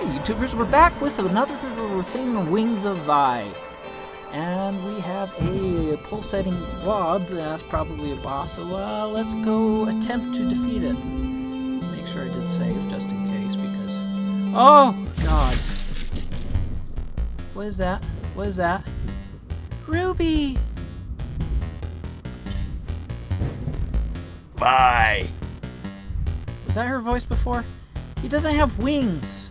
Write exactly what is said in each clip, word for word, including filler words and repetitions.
morning, YouTubers. We're back with another thing, Wings of Vi. And we have a pulsating blob that's probably a boss, so uh, let's go attempt to defeat it. Make sure I did save, just in case, because... Oh, God. What is that? What is that? Ruby! Bye! Was that her voice before? He doesn't have wings!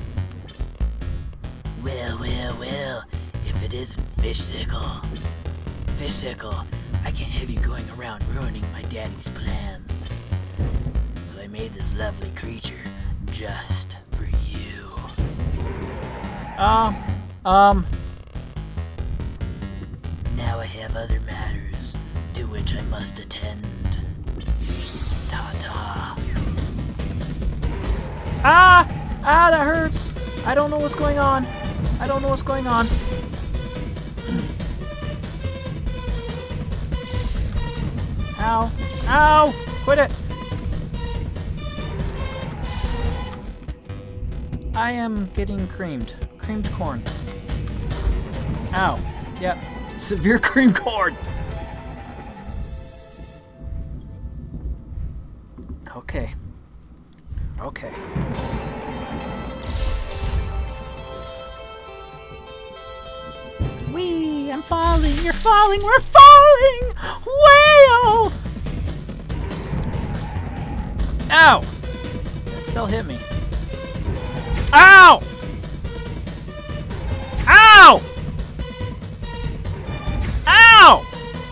Well, well, well, if it isn't Fishsicle. Fishsicle, I can't have you going around ruining my daddy's plans. So I made this lovely creature just for you. Um, um... Now I have other matters to which I must attend. Ta-ta. Ah! Ah, that hurts! I don't know what's going on. I don't know what's going on. Ow. Ow! Quit it! I am getting creamed. Creamed corn. Ow. Yep. Severe creamed corn! Okay. Okay. Wee! I'm falling! You're falling! We're falling! Whale! Ow! That still hit me. Ow! Ow! Ow!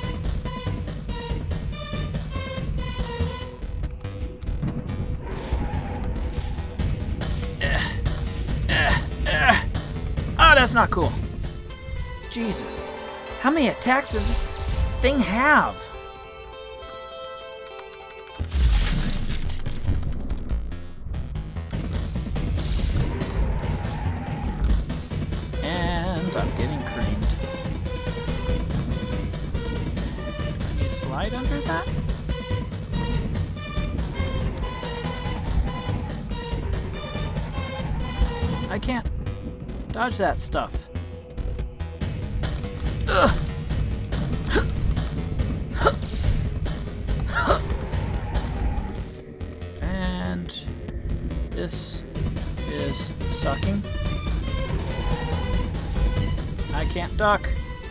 Oh, that's not cool. Jesus. How many attacks does this thing have? And I'm getting creamed. Can you slide under that? I can't dodge that stuff. Ugh. And this is sucking. I can't duck.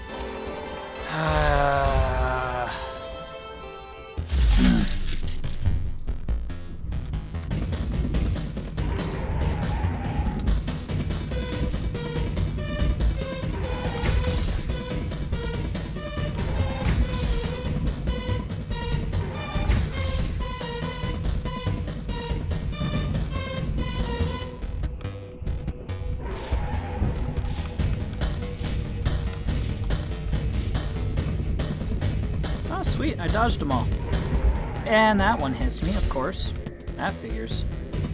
Oh, sweet, I dodged them all. And that one hits me, of course. That figures.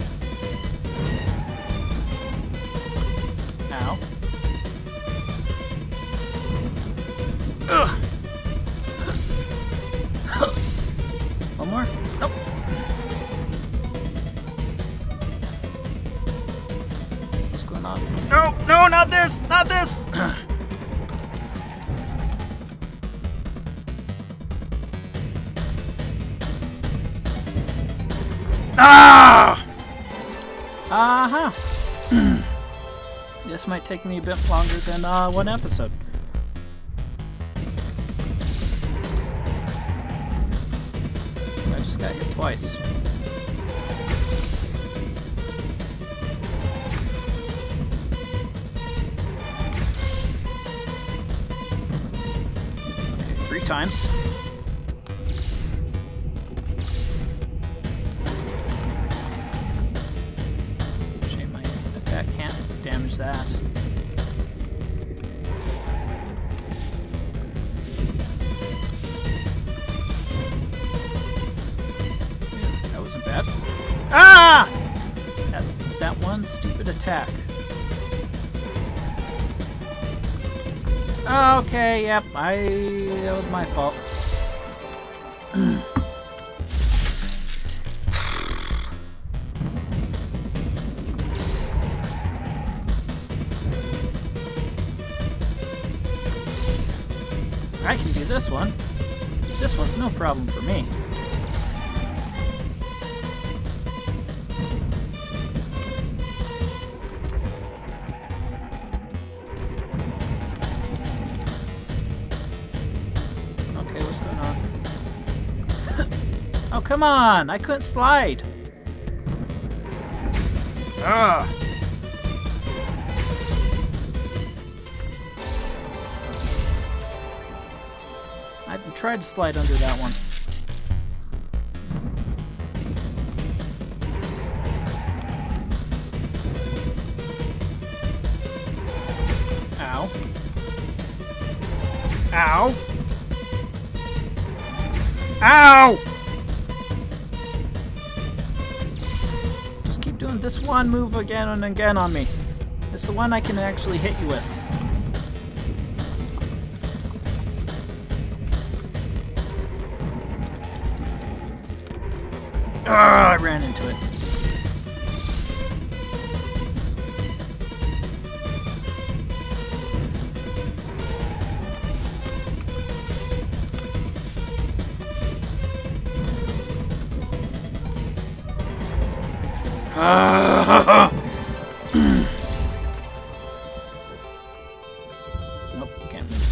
Ow. Ugh. One more? Nope. What's going on? No, no, not this! Not this! Ah! Uh-huh. This might take me a bit longer than uh, one episode. I just got hit twice. Okay, three times. Can't damage that. That wasn't bad. Ah! That, that one stupid attack. Okay, yep, I... that was my fault. I can do this one. This one's no problem for me. Okay, what's going on? Oh, come on! I couldn't slide! Ugh! I tried to slide under that one. Ow. Ow! Ow! Just keep doing this one move again and again on me. It's the one I can actually hit you with. Ah, I ran into it. Ah. Nope, can't move.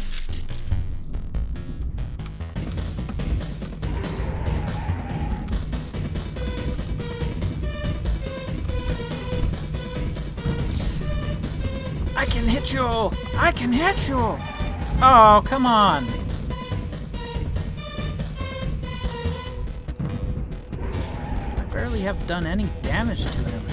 I can hit you! I can hit you! Oh, come on! I barely have done any damage to him.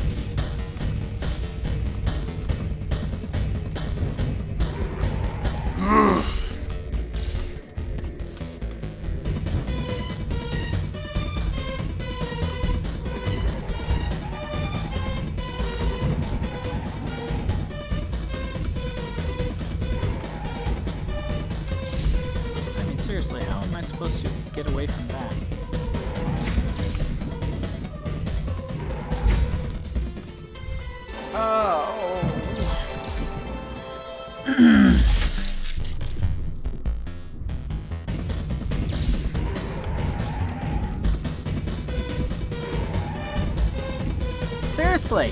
Seriously, how am I supposed to get away from that? Oh. Seriously.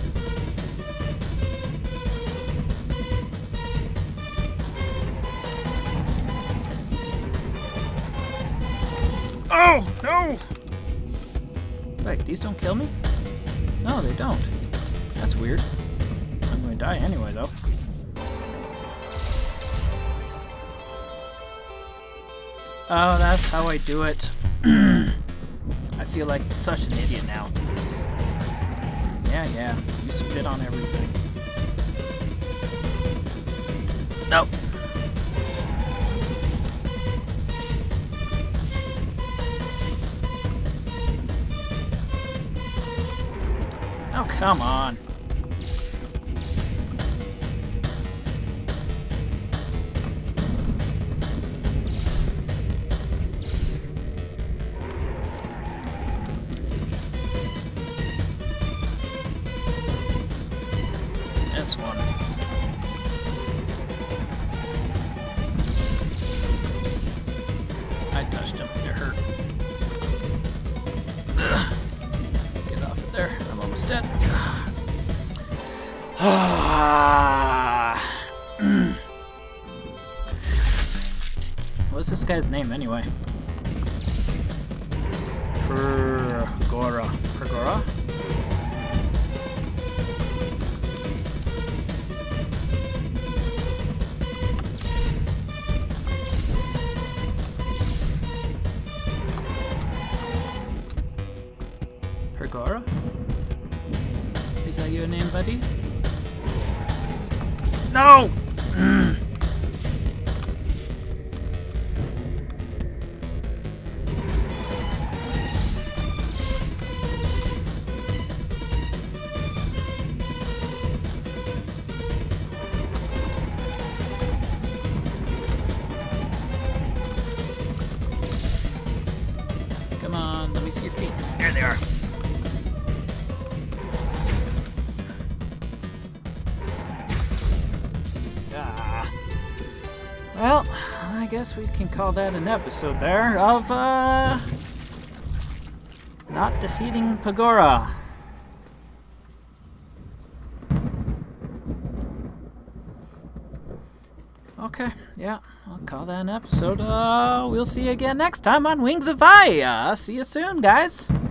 Oh, no! Wait, these don't kill me? No, they don't. That's weird. I'm going to die anyway, though. Oh, that's how I do it. I feel like such an idiot now. Yeah, yeah. You spit on everything. Nope. Oh, come on. This one. I touched him. It hurt. Ugh. Get off of there. I'm almost dead. What's this guy's name anyway? Hurrah. Hurrah? Hurrah? Is that your name, buddy? No! Mm. Come on, let me see your feet. There they are. Ah. Well, I guess we can call that an episode there of, uh... not defeating Pagora. Okay, yeah, I'll call that an episode. Uh, we'll see you again next time on Wings of Fire. See you soon, guys.